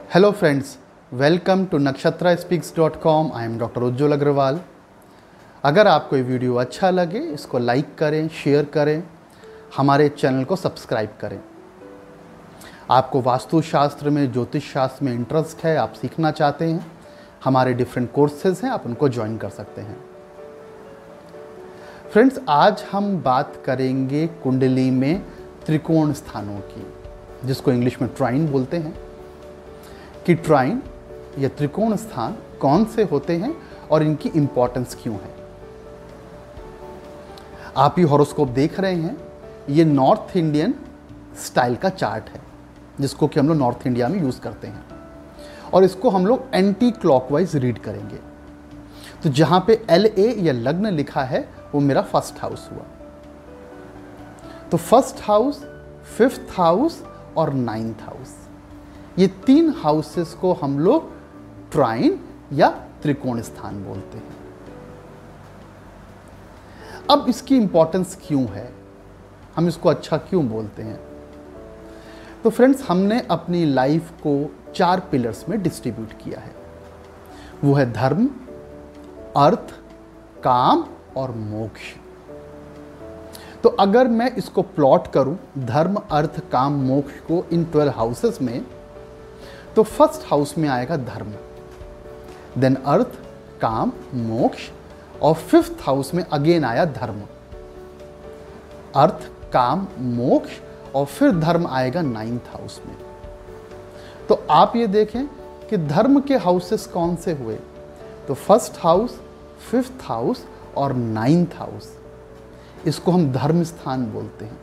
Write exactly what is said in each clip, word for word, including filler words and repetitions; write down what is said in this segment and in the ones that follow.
Hello friends, welcome to Nakshatra speaks dot com. I am doctor Ujjwal Agrawal. अगर आपको ये video अच्छा लगे इसको लाइक करें, शेयर करें, हमारे चैनल को सब्सक्राइब करें। आपको वास्तुशास्त्र में, ज्योतिष शास्त्र में इंटरेस्ट है, आप सीखना चाहते हैं, हमारे डिफरेंट कोर्सेज हैं, आप उनको ज्वाइन कर सकते हैं। फ्रेंड्स, आज हम बात करेंगे कुंडली में त्रिकोण स्थानों की, जिसको इंग्लिश में ट्राइन बोलते हैं, कि ट्राइन या त्रिकोण स्थान कौन से होते हैं और इनकी इंपॉर्टेंस क्यों है। आप ये हॉरोस्कोप देख रहे हैं, ये नॉर्थ इंडियन स्टाइल का चार्ट है, जिसको कि हम लोग नॉर्थ इंडिया में यूज़ करते हैं, और इसको हम लोग एंटी क्लॉकवाइज रीड करेंगे। तो जहाँ पे एल ए या लग्न लिखा है वो मेरा फर्स्ट हाउस हुआ। तो फर्स्ट हाउस, फिफ्थ हाउस और नाइन्थ हाउस, ये तीन हाउसेस को हम लोग ट्राइन या त्रिकोण स्थान बोलते हैं। अब इसकी इंपॉर्टेंस क्यों है, हम इसको अच्छा क्यों बोलते हैं? तो फ्रेंड्स, हमने अपनी लाइफ को चार पिलर्स में डिस्ट्रीब्यूट किया है। वो है धर्म, अर्थ, काम और मोक्ष। तो अगर मैं इसको प्लॉट करूं, धर्म, अर्थ, काम, मोक्ष को इन ट्वेल्व हाउसेस में, तो फर्स्ट हाउस में आएगा धर्म, देन अर्थ, काम, मोक्ष, और फिफ्थ हाउस में अगेन आया धर्म, अर्थ, काम, मोक्ष, और फिर धर्म आएगा नाइन्थ हाउस में। तो आप ये देखें कि धर्म के हाउसेस कौन से हुए, तो फर्स्ट हाउस, फिफ्थ हाउस और नाइन्थ हाउस, इसको हम धर्म स्थान बोलते हैं।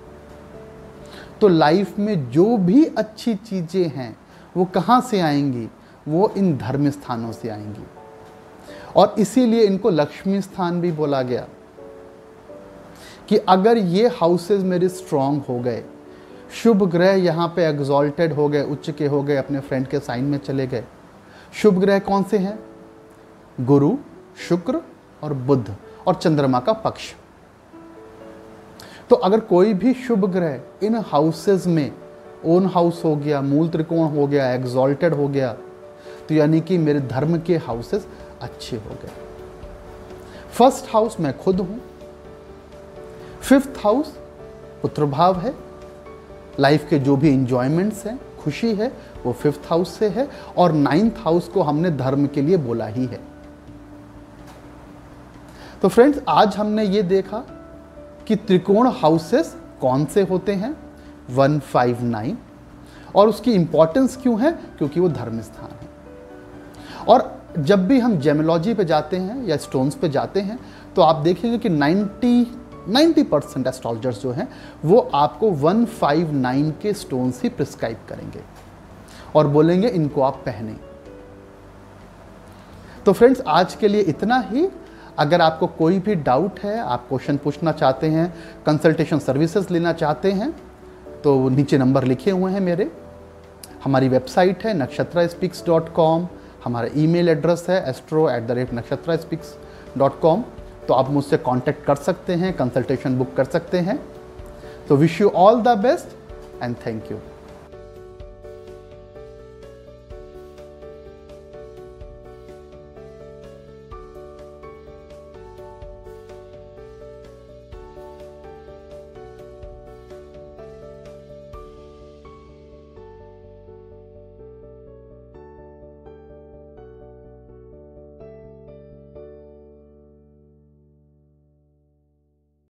तो लाइफ में जो भी अच्छी चीजें हैं वो कहाँ से आएंगी? वो इन धर्म स्थानों से आएंगी, और इसीलिए इनको लक्ष्मी स्थान भी बोला गया, कि अगर ये हाउसेस मेरे स्ट्रांग हो गए, शुभ ग्रह यहाँ पे एग्जॉल्टेड हो गए, उच्च के हो गए, अपने फ्रेंड के साइन में चले गए। शुभ ग्रह कौन से हैं? गुरु, शुक्र और बुध और चंद्रमा का पक्ष। तो अगर कोई भी शुभ ग्रह इन हाउसेस में, ओन हाउस हो गया, मूल त्रिकोण हो गया, एग्जॉल्टेड हो गया, तो यानी कि मेरे धर्म के हाउसेस अच्छे हो गए। फर्स्ट हाउस मैं खुद हूं, फिफ्थ हाउस पुत्र भाव है, लाइफ के जो भी इंजॉयमेंट्स हैं, खुशी है, वो फिफ्थ हाउस से है, और नाइन्थ हाउस को हमने धर्म के लिए बोला ही है। तो फ्रेंड्स, आज हमने ये देखा कि त्रिकोण हाउसेस कौन से होते हैं, वन फाइव नाइन, और उसकी इंपॉर्टेंस क्यों है, क्योंकि वो धर्म स्थान है। और जब भी हम जेमोलॉजी पे जाते हैं या स्टोन्स पे जाते हैं, तो आप देखेंगे कि नब्बे परसेंट एस्ट्रोलॉजर्स जो हैं वो आपको वन फाइव नाइन के स्टोन्स ही प्रिस्क्राइब करेंगे और बोलेंगे इनको आप पहने। तो फ्रेंड्स, आज के लिए इतना ही। अगर आपको कोई भी डाउट है, आप क्वेश्चन पूछना चाहते हैं, कंसल्टेशन सर्विसेज लेना चाहते हैं, तो नीचे नंबर लिखे हुए हैं मेरे। हमारी वेबसाइट है नक्षत्रा स्पीक्स डॉट कॉम, हमारा ईमेल एड्रेस है astro at the rate Nakshatra speaks dot com. तो आप मुझसे कांटेक्ट कर सकते हैं, कंसल्टेशन बुक कर सकते हैं। तो wish you all the best and thank you.